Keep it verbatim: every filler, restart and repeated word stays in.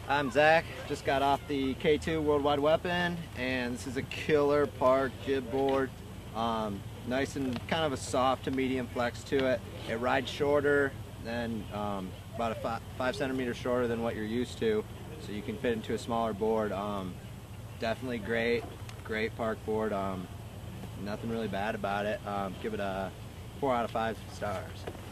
I'm Zach, just got off the K two Worldwide Weapon, and this is a killer park jib board. Um, nice and kind of a soft to medium flex to it. It rides shorter than, um, about a five, five centimeters shorter than what you're used to, so you can fit into a smaller board. Um, definitely great, great park board. Um, nothing really bad about it. Um, give it a four out of five stars.